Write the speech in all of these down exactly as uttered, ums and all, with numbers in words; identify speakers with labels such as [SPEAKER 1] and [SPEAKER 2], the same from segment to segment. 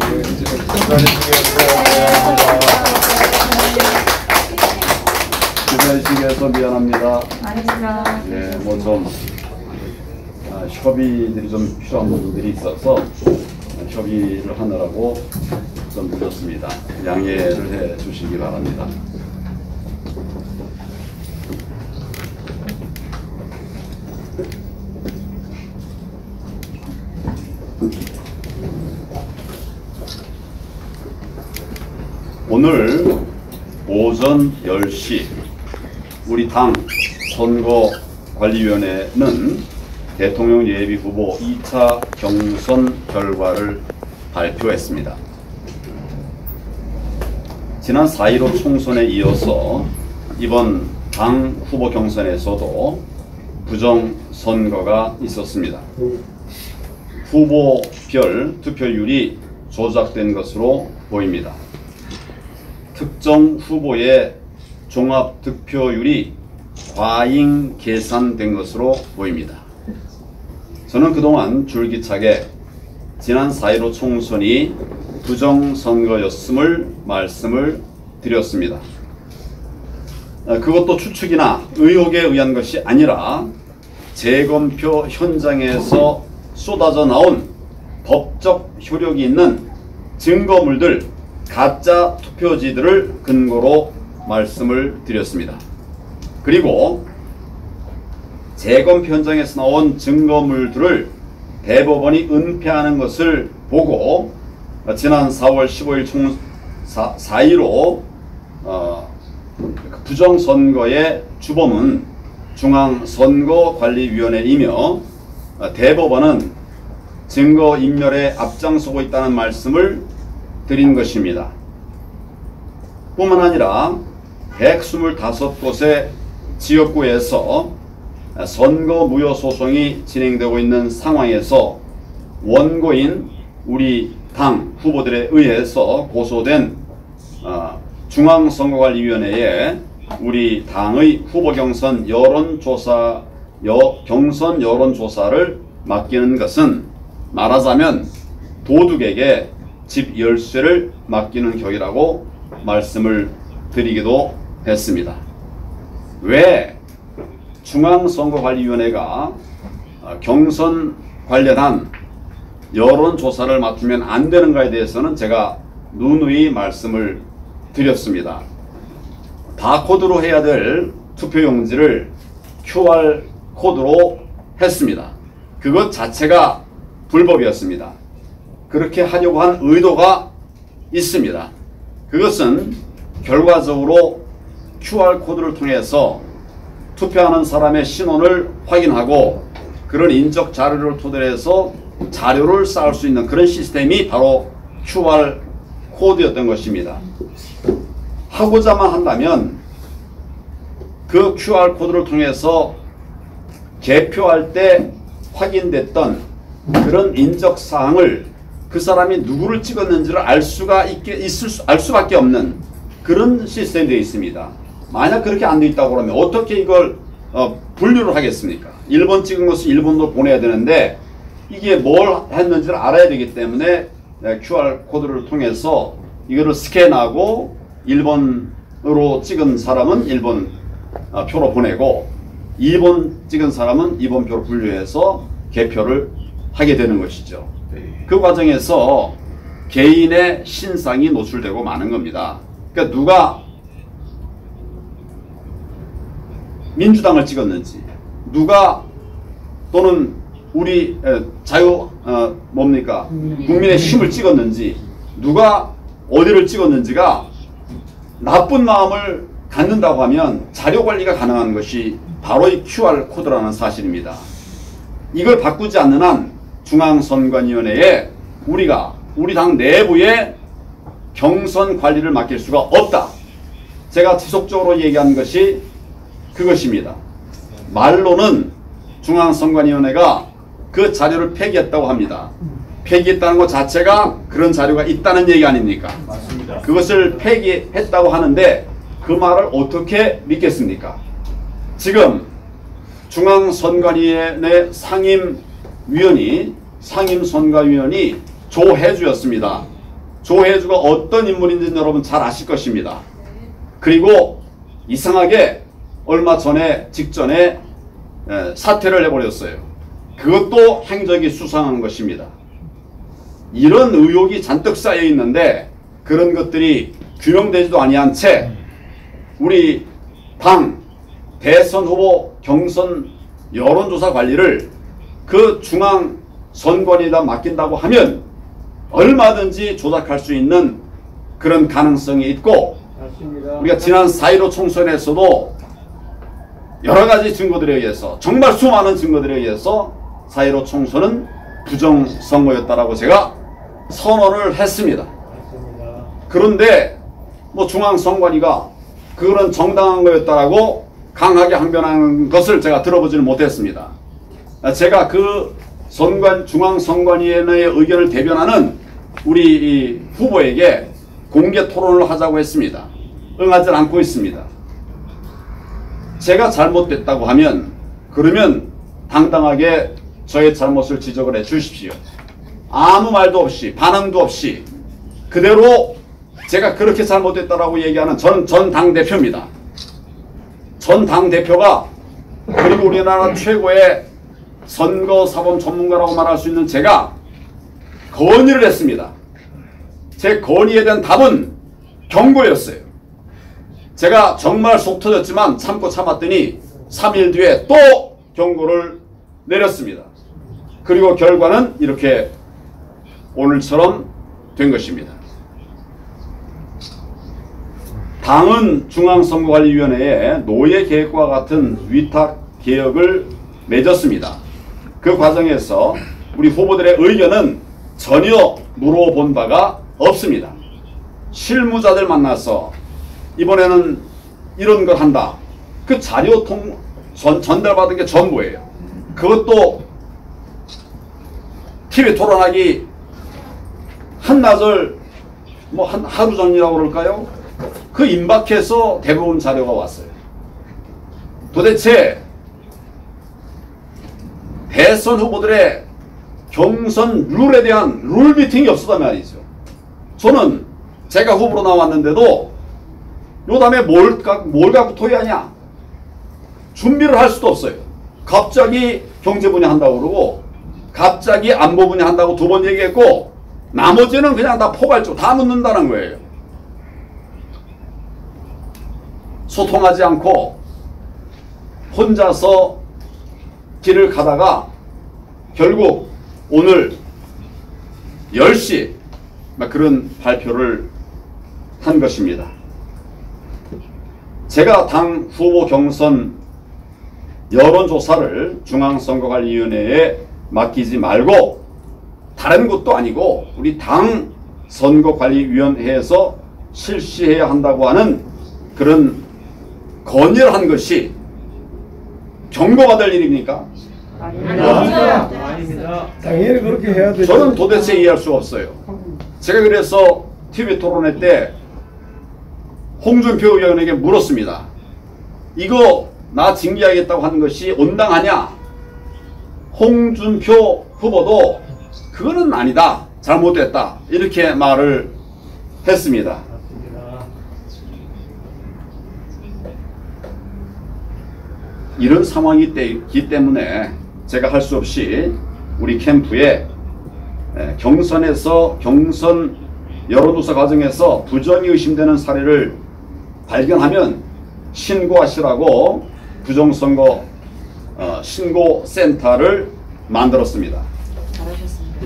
[SPEAKER 1] 기다리시게 해서 미안합니다.
[SPEAKER 2] 아닙니다.
[SPEAKER 1] 예, 뭐 좀 아, 협의들이 좀 필요한 부분들이 있어서 협의를 하느라고 좀 늦었습니다. 양해를 해 주시기 바랍니다. 오늘 오전 열 시 우리 당 선거관리위원회는 대통령 예비후보 이 차 경선 결과를 발표했습니다. 지난 사 일오 총선에 이어서 이번 당 후보 경선에서도 부정선거가 있었습니다. 후보별 투표율이 조작된 것으로 보입니다. 특정 후보의 종합 득표율이 과잉 계산된 것으로 보입니다. 저는 그동안 줄기차게 지난 사 일오 총선이 부정선거였음을 말씀을 드렸습니다. 그것도 추측이나 의혹에 의한 것이 아니라 재검표 현장에서 쏟아져 나온 법적 효력이 있는 증거물들, 가짜 투표지들을 근거로 말씀을 드렸습니다. 그리고 재검표 현장에서 나온 증거물들을 대법원이 은폐하는 것을 보고 지난 사월 십오일 총 사 일오 어, 부정선거의 주범은 중앙선거관리위원회이며 대법원은 증거인멸에 앞장서고 있다는 말씀을 드린 것입니다. 뿐만 아니라 백이십오 곳의 지역구에서 선거무효소송이 진행되고 있는 상황에서 원고인 우리 당 후보들에 의해서 고소된 어, 중앙선거관리위원회에 우리 당의 후보 경선 여론조사, 여, 경선 여론조사를 맡기는 것은 말하자면 도둑에게 집 열쇠를 맡기는 격이라고 말씀을 드리기도 했습니다. 왜 중앙선거관리위원회가 경선 관련한 여론조사를 맡으면 안 되는가에 대해서는 제가 누누이 말씀을 드렸습니다. 바코드로 해야 될 투표용지를 큐알 코드로 했습니다. 그것 자체가 불법이었습니다. 그렇게 하려고 한 의도가 있습니다. 그것은 결과적으로 큐알 코드를 통해서 투표하는 사람의 신원을 확인하고 그런 인적 자료를 토대로 해서 자료를 쌓을 수 있는 그런 시스템이 바로 큐알 코드였던 것입니다. 하고자만 한다면 그 큐알 코드를 통해서 개표할 때 확인됐던 그런 인적 사항을 그 사람이 누구를 찍었는지를 알 수가 있게 있을 수, 알 수밖에 없는 그런 시스템이 되어 있습니다. 만약 그렇게 안 되어 있다고 그러면 어떻게 이걸 어, 분류를 하겠습니까? 일 번 찍은 것을 일 번으로 보내야 되는데 이게 뭘 했는지를 알아야 되기 때문에 큐알 코드를 통해서 이거를 스캔하고 일 번으로 찍은 사람은 일 번 어, 표로 보내고 이 번 찍은 사람은 이 번 표로 분류해서 개표를 하게 되는 것이죠. 그 과정에서 개인의 신상이 노출되고 마는 겁니다. 그러니까 누가 민주당을 찍었는지, 누가 또는 우리 자유 어, 뭡니까 국민의힘을 찍었는지, 누가 어디를 찍었는지가 나쁜 마음을 갖는다고 하면 자료 관리가 가능한 것이 바로 이 큐알 코드라는 사실입니다. 이걸 바꾸지 않는 한 중앙선관위원회에 우리가 우리 당 내부에 경선 관리를 맡길 수가 없다. 제가 지속적으로 얘기한 것이 그것입니다. 말로는 중앙선관위원회가 그 자료를 폐기했다고 합니다. 폐기했다는 것 자체가 그런 자료가 있다는 얘기 아닙니까?
[SPEAKER 3] 맞습니다.
[SPEAKER 1] 그것을 폐기했다고 하는데 그 말을 어떻게 믿겠습니까? 지금 중앙선관위원회 상임위원이 상임선관위원이 조혜주였습니다. 조혜주가 어떤 인물인지는 여러분 잘 아실 것입니다. 그리고 이상하게 얼마 전에 직전에 사퇴를 해버렸어요. 그것도 행적이 수상한 것입니다. 이런 의혹이 잔뜩 쌓여 있는데 그런 것들이 규명되지도 아니한 채 우리 당 대선 후보 경선 여론조사 관리를 그 중앙선관위에다 맡긴다고 하면 얼마든지 조작할 수 있는 그런 가능성이 있고, 맞습니다. 우리가 지난 사 일오 총선에서도 여러 가지 증거들에 의해서, 정말 수많은 증거들에 의해서 사 일오 총선은 부정선거였다라고 제가 선언을 했습니다. 맞습니다. 그런데 뭐 중앙선관위가 그거는 정당한 거였다라고 강하게 항변한 것을 제가 들어보지는 못했습니다. 제가 그 선관, 중앙선관위의 의견을 대변하는 우리 이 후보에게 공개 토론을 하자고 했습니다. 응하지 않고 있습니다. 제가 잘못됐다고 하면 그러면 당당하게 저의 잘못을 지적을 해 주십시오. 아무 말도 없이 반응도 없이 그대로 제가 그렇게 잘못됐다라고 얘기하는 저는 전 당대표입니다. 전 당대표가 그리고 우리나라 최고의 선거사범 전문가라고 말할 수 있는 제가 건의를 했습니다. 제 건의에 대한 답은 경고였어요. 제가 정말 속 터졌지만 참고 참았더니 삼 일 뒤에 또 경고를 내렸습니다. 그리고 결과는 이렇게 오늘처럼 된 것입니다. 당은 중앙선거관리위원회에 노예개혁과 같은 위탁개혁을 맺었습니다. 그 과정에서 우리 후보들의 의견은 전혀 물어본 바가 없습니다. 실무자들 만나서 이번에는 이런 걸 한다. 그 자료 통, 전, 전달받은 게 전부예요. 그것도 티비 토론하기 한나절, 뭐 한 하루 전이라고 그럴까요? 그 임박해서 대부분 자료가 왔어요. 도대체 대선 후보들의 경선 룰에 대한 룰 미팅이 없었단 말이죠. 저는 제가 후보로 나왔는데도 요 다음에 뭘, 뭘 갖고 토의하냐? 준비를 할 수도 없어요. 갑자기 경제 분야 한다고 그러고 갑자기 안보 분야 한다고 두 번 얘기했고 나머지는 그냥 다 포괄적 다 묻는다는 거예요. 소통하지 않고 혼자서 길을 가다가 결국 오늘 열 시 그런 발표를 한 것입니다. 제가 당 후보 경선 여론조사를 중앙선거관리위원회에 맡기지 말고 다른 곳도 아니고 우리 당 선거관리위원회에서 실시해야 한다고 하는 그런 건의를 한 것이 경고받을 일입니까?
[SPEAKER 2] 아닙니다. 아닙니다. 당연히 그렇게 해야 되죠.
[SPEAKER 1] 저는 도대체 이해할 수가 없어요. 제가 그래서 티비 토론회 때 홍준표 의원에게 물었습니다. 이거 나 징계하겠다고 하는 것이 온당하냐? 홍준표 후보도 그거는 아니다. 잘못됐다. 이렇게 말을 했습니다. 이런 상황이기 때문에 제가 할 수 없이 우리 캠프에 경선에서 경선 여론조사 과정에서 부정이 의심되는 사례를 발견하면 신고하시라고 부정선거 어, 신고센터를 만들었습니다.
[SPEAKER 3] 잘하셨습니다.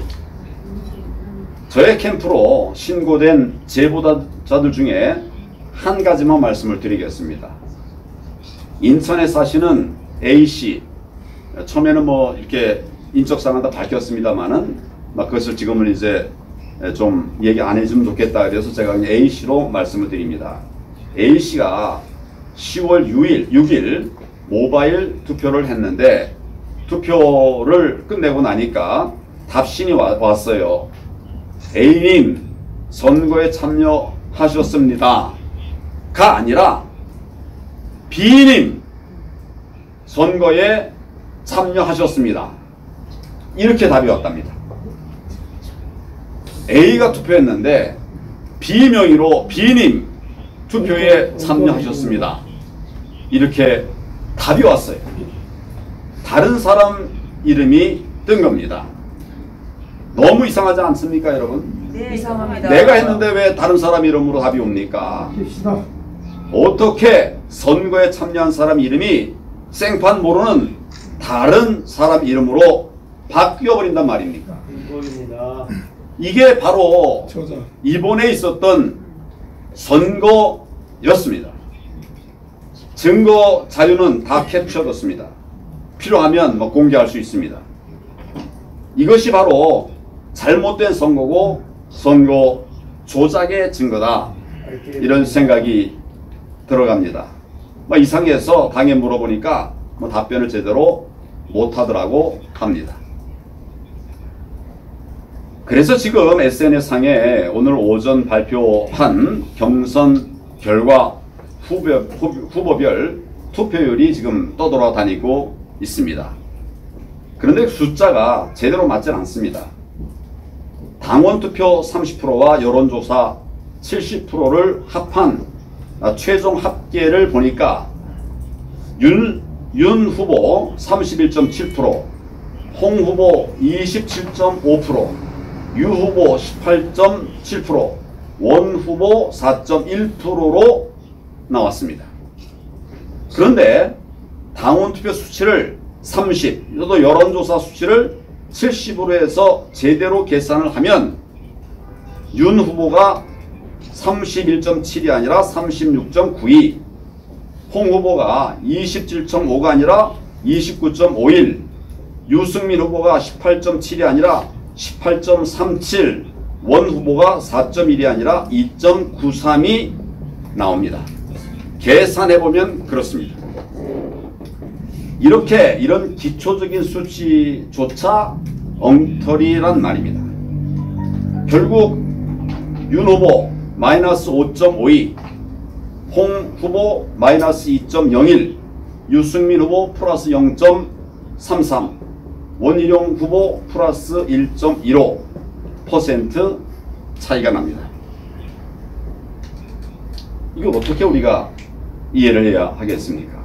[SPEAKER 1] 저의 캠프로 신고된 제보자들 중에 한 가지만 말씀을 드리겠습니다. 인천에 사시는 A씨, 처음에는 뭐 이렇게 인적사항은 다 밝혔습니다만은 막 그것을 지금은 이제 좀 얘기 안 해주면 좋겠다 그래서 제가 그냥 A씨로 말씀을 드립니다. A씨가 시월 육 일 모바일 투표를 했는데 투표를 끝내고 나니까 답신이 와, 왔어요. A님 선거에 참여하셨습니다. 가 아니라 B님 선거에 참여하셨습니다. 이렇게 답이 왔답니다. A가 투표했는데 비명의로 비님 투표에 참여하셨습니다. 이렇게 답이 왔어요. 다른 사람 이름이 뜬 겁니다. 너무 이상하지 않습니까, 여러분?
[SPEAKER 3] 네, 이상합니다.
[SPEAKER 1] 내가 했는데 왜 다른 사람 이름으로 답이 옵니까? 어떻게 선거에 참여한 사람 이름이 생판 모르는 다른 사람 이름으로 바뀌어버린단 말입니까?
[SPEAKER 2] 불법입니다.
[SPEAKER 1] 이게 바로 이번에 있었던 선거였습니다. 증거 자료는 다 캡처됐습니다. 필요하면 뭐 공개할 수 있습니다. 이것이 바로 잘못된 선거고 선거 조작의 증거다. 이런 생각이 들어갑니다. 뭐 이상해서 당에 물어보니까 뭐 답변을 제대로 못하더라고 합니다. 그래서 지금 에스엔에스상에 오늘 오전 발표한 경선 결과 후보, 후보별 투표율이 지금 떠돌아다니고 있습니다. 그런데 숫자가 제대로 맞지는 않습니다. 당원 투표 삼십 퍼센트와 여론조사 칠십 퍼센트를 합한 최종 합계를 보니까 윤, 윤 후보 삼십일 점 칠 퍼센트, 홍 후보 이십칠 점 오 퍼센트, 유 후보 십팔 점 칠 퍼센트, 원 후보 사 점 일 퍼센트로 나왔습니다. 그런데 당원 투표 수치를 삼십, 또 여론조사 수치를 칠십으로 해서 제대로 계산을 하면 윤 후보가 삼십일 점 칠이 아니라 삼십육 점 구이, 홍 후보가 이십칠 점 오가 아니라 이십구 점 오일, 유승민 후보가 십팔 점 칠이 아니라 십팔 점 삼칠, 원 후보가 사 점 일이 아니라 이 점 구삼이 나옵니다. 계산해보면 그렇습니다. 이렇게 이런 기초적인 수치조차 엉터리란 말입니다. 결국 윤 후보 마이너스 오 점 오이, 홍 후보 마이너스 이 점 영일, 유승민 후보 플러스 영 점 삼삼, 원희룡 후보 플러스 일 점 일오 퍼센트 차이가 납니다. 이거 어떻게 우리가 이해를 해야 하겠습니까?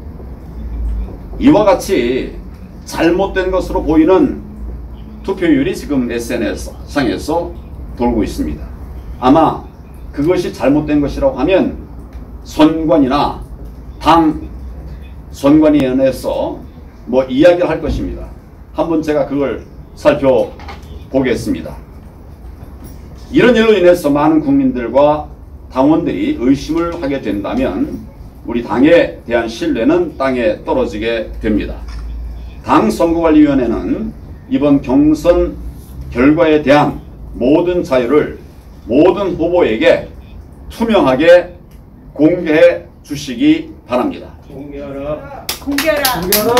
[SPEAKER 1] 이와 같이 잘못된 것으로 보이는 투표율이 지금 에스엔에스 상에서 돌고 있습니다. 아마 그것이 잘못된 것이라고 하면 선관위나 당 선관위원회에서 뭐 이야기를 할 것입니다. 한번 제가 그걸 살펴보겠습니다. 이런 일로 인해서 많은 국민들과 당원들이 의심을 하게 된다면 우리 당에 대한 신뢰는 땅에 떨어지게 됩니다. 당 선거관리위원회는 이번 경선 결과에 대한 모든 자료를 모든 후보에게 투명하게 공개해 주시기 바랍니다.
[SPEAKER 2] 공개하라.
[SPEAKER 3] 공개하라.
[SPEAKER 2] 공개하라.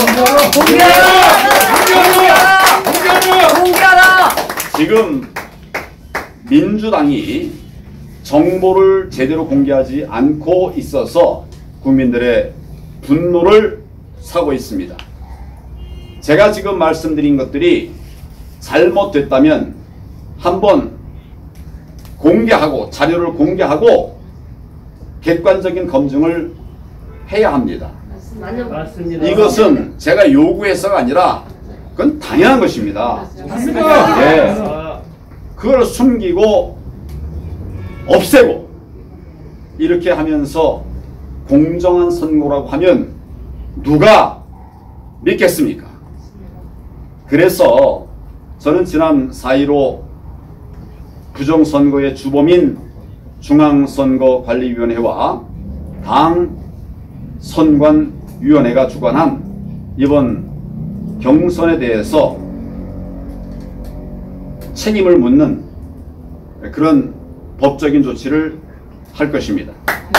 [SPEAKER 3] 공개하라. 공개하라. 공개하라.
[SPEAKER 1] 지금 민주당이 정보를 제대로 공개하지 않고 있어서 국민들의 분노를 사고 있습니다. 제가 지금 말씀드린 것들이 잘못됐다면 한번 공개하고 자료를 공개하고 객관적인 검증을 해야 합니다.
[SPEAKER 2] 맞습니다.
[SPEAKER 1] 이것은 제가 요구해서가 아니라 그건 당연한 것입니다.
[SPEAKER 2] 맞습니다.
[SPEAKER 1] 예. 그걸 숨기고 없애고 이렇게 하면서 공정한 선거라고 하면 누가 믿겠습니까? 그래서 저는 지난 사 일오 부정선거의 주범인 중앙선거관리위원회와 당 선관위원회가 주관한 이번 경선에 대해서 책임을 묻는 그런 법적인 조치를 할 것입니다.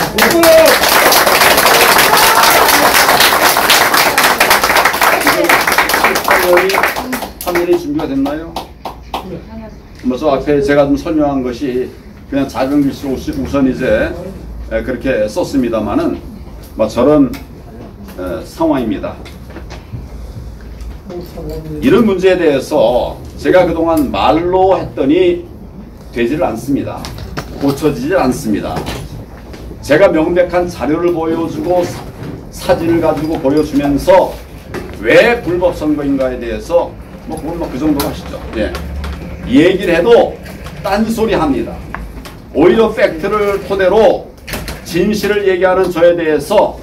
[SPEAKER 1] 판결이 준비가 됐나요? 뭐 저 앞에 제가 좀 설명한 것이 그냥 작은 글씨로 우선 이제 그렇게 썼습니다만은 뭐 저런 상황입니다. 이런 문제에 대해서 제가 그동안 말로 했더니 되지를 않습니다. 고쳐지지 않습니다. 제가 명백한 자료를 보여주고 사, 사진을 가지고 보여주면서 왜 불법 선거인가에 대해서 뭐 그건 뭐 그 정도 하시죠. 예. 얘기를 해도 딴소리 합니다. 오히려 팩트를 토대로 진실을 얘기하는 저에 대해서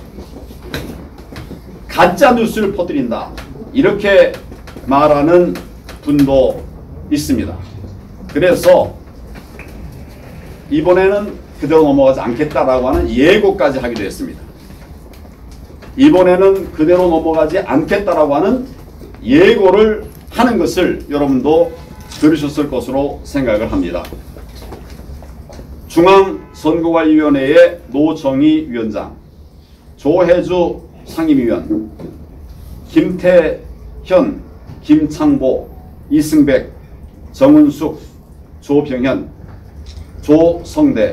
[SPEAKER 1] 가짜 뉴스를 퍼뜨린다, 이렇게 말하는 분도 있습니다. 그래서 이번에는 그대로 넘어가지 않겠다라고 하는 예고까지 하기도 했습니다. 이번에는 그대로 넘어가지 않겠다라고 하는 예고를 하는 것을 여러분도 들으셨을 것으로 생각을 합니다. 중앙선거관리위원회의 노정희 위원장, 조혜주 상임위원, 김태현, 김창보, 이승백, 정은숙, 조병현, 조성대,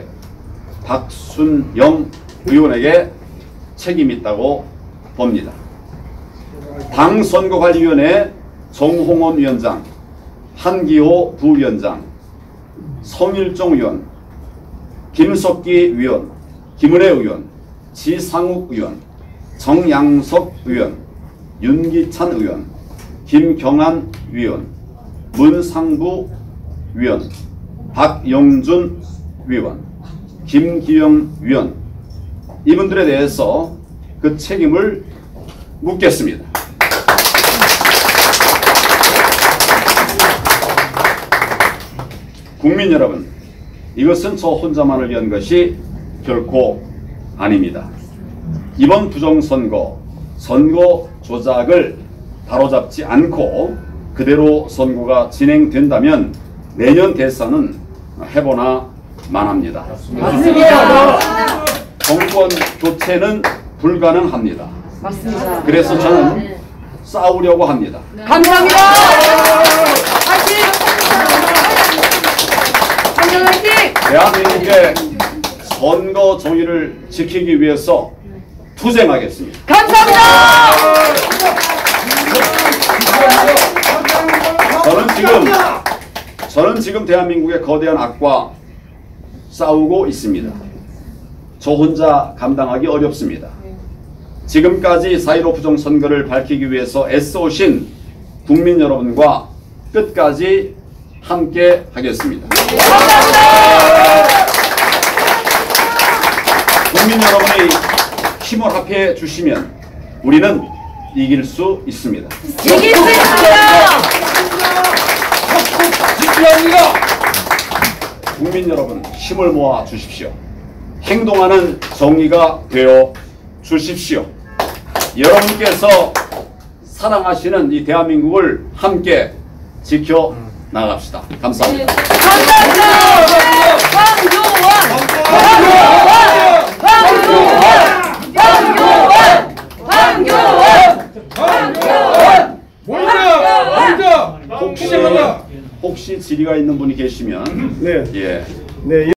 [SPEAKER 1] 박순영 의원에게 책임이 있다고 봅니다. 당선거관리위원회 정홍원 위원장, 한기호 부위원장, 성일종 의원, 김석기 위원, 김은혜 의원, 지상욱 의원, 정양석 의원, 윤기찬 의원, 김경환 위원, 문상부 위원, 박영준 위원, 김기영 위원, 이분들에 대해서 그 책임을 묻겠습니다. 국민 여러분, 이것은 저 혼자만을 위한 것이 결코 아닙니다. 이번 부정선거, 선거 조작을 바로잡지 않고 그대로 선거가 진행된다면 내년 대선은 해보나 만합니다.
[SPEAKER 3] 맞습니다.
[SPEAKER 1] 정권 교체는 불가능합니다.
[SPEAKER 3] 맞습니다.
[SPEAKER 1] 그래서 저는 싸우려고 합니다.
[SPEAKER 3] 감사합니다. 화이팅! 한정 화이팅!
[SPEAKER 1] 대한민국의 선거 정의를 지키기 위해서 투쟁하겠습니다.
[SPEAKER 3] 감사합니다.
[SPEAKER 1] 저는 지금 저는 지금 대한민국의 거대한 악과 싸우고 있습니다. 저 혼자 감당하기 어렵습니다. 지금까지 사 일오 부정선거를 밝히기 위해서 애써오신 국민 여러분과 끝까지 함께 하겠습니다. 국민 여러분이 힘을 합해 주시면 우리는 이길 수 있습니다.
[SPEAKER 3] 이길 수 있습니다.
[SPEAKER 1] 국민 여러분, 힘을 모아 주십시오. 행동하는 정의가 되어 주십시오. 여러분께서 사랑하시는 이 대한민국을 함께 지켜 나갑시다. 감사합니다.
[SPEAKER 3] 감사합니다. 황교안! 황교안! 황교안! 황교안! 황교안!
[SPEAKER 1] 혹시 혹시 질의가 있는 분이 계시면
[SPEAKER 2] 네.
[SPEAKER 1] 예.
[SPEAKER 2] 네.